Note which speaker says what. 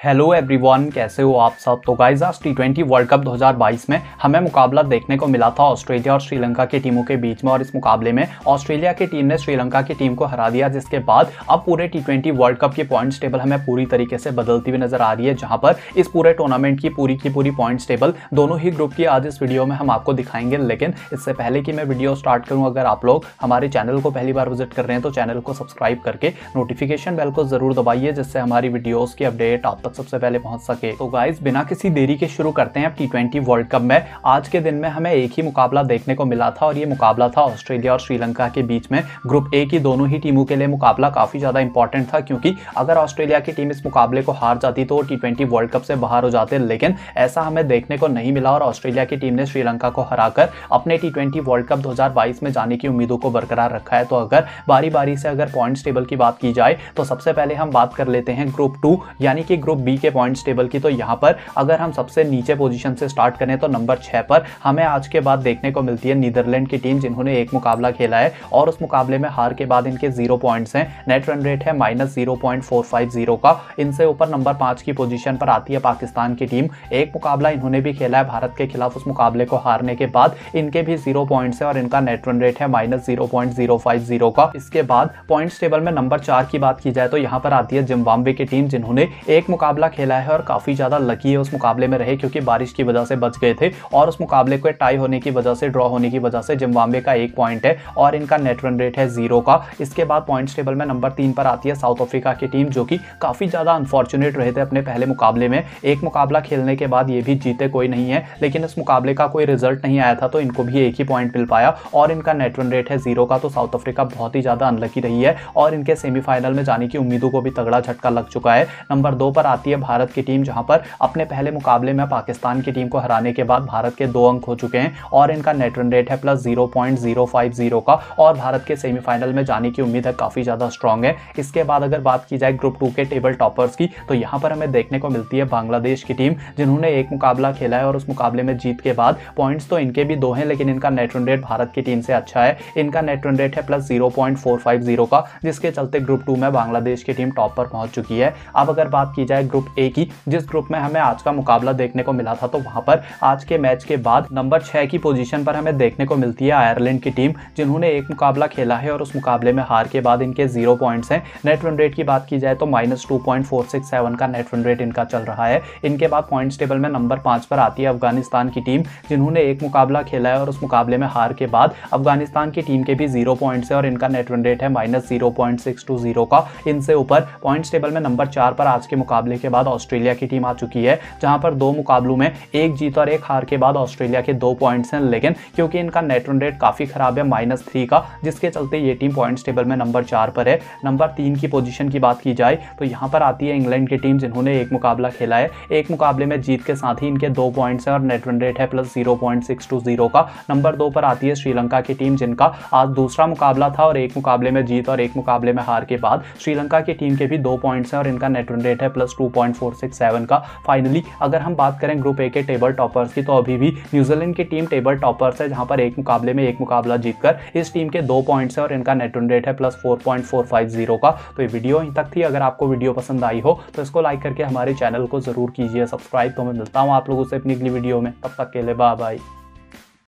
Speaker 1: Hello everyone, कैसे हो आप सब। तो गाइस आज T20 वर्ल्ड कप 2022 में हमें मुकाबला देखने को मिला था ऑस्ट्रेलिया और श्रीलंका की टीमों के बीच में। और इस मुकाबले में ऑस्ट्रेलिया की टीम ने श्रीलंका की टीम को हरा दिया, जिसके बाद अब पूरे T20 वर्ल्ड कप की पॉइंट्स टेबल हमें पूरी तरीके से बदलती हुई नजर आ रही है, जहां पर इस पूरे टूर्नामेंट की पूरी पॉइंट्स टेबल दोनों ही ग्रुप की आज इस वीडियो में हम आपको दिखाएंगे। लेकिन इससे पहले कि मैं वीडियो स्टार्ट करूं, अगर आप लोग हमारे चैनल को पहली बार विजिट कर रहे हैं तो चैनल को सब्सक्राइब करके नोटिफिकेशन बेल को जरूर दबाइए, जिससे हमारी वीडियोस की अपडेट आप तक सबसे पहले पहुंच सके। तो गाइस बिना किसी देरी के शुरू करते हैं। अब T20 वर्ल्ड कप में आज के दिन में हमें एक ही मुकाबला देखने को मिला था और ये मुकाबला था ऑस्ट्रेलिया और श्रीलंका के बीच में। ग्रुप ए की दोनों ही टीमों के लिए मुकाबला काफी ज्यादा इंपॉर्टेंट था, क्योंकि अगर ऑस्ट्रेलिया की टीम इस मुकाबले को हार जाती तो T20 वर्ल्ड कप से बाहर हो जाते। लेकिन ऐसा हमें देखने को नहीं मिला और ऑस्ट्रेलिया की टीम ने श्रीलंका को हराकर अपने T20 वर्ल्ड कप 2022 में जाने की उम्मीदों को बरकरार रखा है। तो अगर बारी बारी से अगर पॉइंट्स टेबल की बात की जाए तो सबसे पहले हम बात कर लेते हैं ग्रुप 2 यानी कि ग्रुप बी के पॉइंट्स टेबल की। तो यहाँ पर अगर हम सबसे नीचे पोजीशन से स्टार्ट करें तो नंबर 6 पर हमें आज के बाद देखने को मिलती है नीदरलैंड की टीम, जिन्होंने एक मुकाबला खेला है और उस मुकाबले में हार के बाद इनके 0 पॉइंट्स हैं। नेट रन रेट है -0.450 का। इनसे ऊपर नंबर 5 की पोजीशन पर आती है पाकिस्तान की टीम। एक मुकाबला इन्होंने भी खेला है भारत के खिलाफ, उस मुकाबले को हारने के बाद इनके भी 0 पॉइंट्स है और इनका नेट रन रेट है -0.050 का। इसके बाद पॉइंट्स टेबल में नंबर 4 की बात की जाए तो यहाँ पर आती है जिम्बाब्वे की टीम, जिन्होंने एक मुकाबला खेला है और काफी ज्यादा लकी है उस मुकाबले में रहे, क्योंकि बारिश की वजह से बच गए थे और उस मुकाबले को टाई होने की वजह से, ड्रॉ होने की वजह से जिम्बाब्वे का 1 पॉइंट है और इनका नेट रन रेट है 0 का। इसके बाद पॉइंट्स टेबल में नंबर 3 पर आती है साउथ अफ्रीका की टीम, जो कि काफी ज्यादा अनफॉर्चुनेट रहे थे अपने पहले मुकाबले में। एक मुकाबला खेलने के बाद ये भी जीते कोई नहीं है, लेकिन इस मुकाबले का कोई रिजल्ट नहीं आया था तो इनको भी 1 ही पॉइंट मिल पाया और इनका नेट रन रेट है 0 का। तो साउथ अफ्रीका बहुत ही ज्यादा अनलकी रही है और इनके सेमीफाइनल में जाने की उम्मीदों को भी तगड़ा झटका लग चुका है। नंबर 2 पर आती है भारत की टीम, जहां पर अपने पहले मुकाबले में पाकिस्तान की टीम को हराने के बाद भारत के 2 अंक हो चुके हैं और इनका नेट रन रेट है +0.050 का और भारत के सेमीफाइनल में जाने की उम्मीद है काफी ज्यादा स्ट्रांग है। इसके बाद अगर बात की जाए ग्रुप 2 के टेबल टॉपर्स की, तो यहाँ पर हमें देखने को मिलती है बांग्लादेश की टीम, जिन्होंने एक मुकाबला खेला है और उस मुकाबले में जीत के बाद पॉइंट्स तो इनके भी 2 हैं, लेकिन इनका नेट रन रेट भारत की टीम से अच्छा है। इनका नेट रन रेट है +0.450 का, जिसके चलते ग्रुप 2 में बांग्लादेश की टीम टॉप पर पहुंच चुकी है। अब अगर बात की जाए ग्रुप ए की, जिस ग्रुप में हमें आज का मुकाबला देखने को मिला था, तो वहां पर आज के मैच के बाद नंबर 6 की पोजीशन पर हमें देखने को मिलती है आयरलैंड की टीम, जिन्होंने एक मुकाबला खेला है और उस मुकाबले में हार के बाद इनके 0 पॉइंट्स हैं। नेट रन रेट की बात की जाए तो -2.467 का नेट रन रेट इनका चल रहा है। इनके बाद पॉइंट्स टेबल में नंबर 5 पर आती है अफगानिस्तान की टीम, जिन्होंने एक मुकाबला खेला है और उस मुकाबले में हार के बाद अफगानिस्तान की टीम के भी 0 पॉइंट्स है और इनका नेट रन रेट है -0.620 का। इनसे ऊपर पॉइंट्स टेबल में नंबर 4 पर आज के मुकाबले के बाद ऑस्ट्रेलिया की टीम आ चुकी है, जहां पर 2 मुकाबलों में एक जीत और एक हार के बाद ऑस्ट्रेलिया के 2 पॉइंट्स हैं। लेकिन क्योंकि इनका नेट रन रेट काफी खराब है -3 का, जिसके चलते ये टीम पॉइंट्स टेबल में नंबर 4 पर है। नंबर 3 की पोजीशन की बात की जाए तो यहाँ पर आती है इंग्लैंड की टीम, जिन्होंने एक मुकाबला खेला है। एक मुकाबले में जीत के साथ ही इनके 2 पॉइंट्स हैं और नेट रन रेट है +0.620 का। नंबर 2 पर आती है श्रीलंका की टीम, जिनका आज दूसरा मुकाबला था और एक मुकाबले में जीत और एक मुकाबले में हार के बाद श्रीलंका की टीम के भी 2 पॉइंट्स हैं और इनका नेट रन रेट है +2.467 का। फाइनली अगर हम बात करें ग्रुप ए के टेबल टॉपर्स की, तो अभी भी न्यूजीलैंड की टीम टेबल टॉपर्स है, जहां पर एक मुकाबले में एक मुकाबला जीतकर इस टीम के 2 पॉइंट्स है और इनका नेट रन रेट है +4.450 का। तो ये वीडियो यहीं तक थी। अगर आपको वीडियो पसंद आई हो तो इसको लाइक करके हमारे चैनल को जरूर कीजिए सब्सक्राइब। तो मैं मिलता हूँ आप लोगों से अपनी अगली वीडियो में, तब तक के लिए बाय बाय।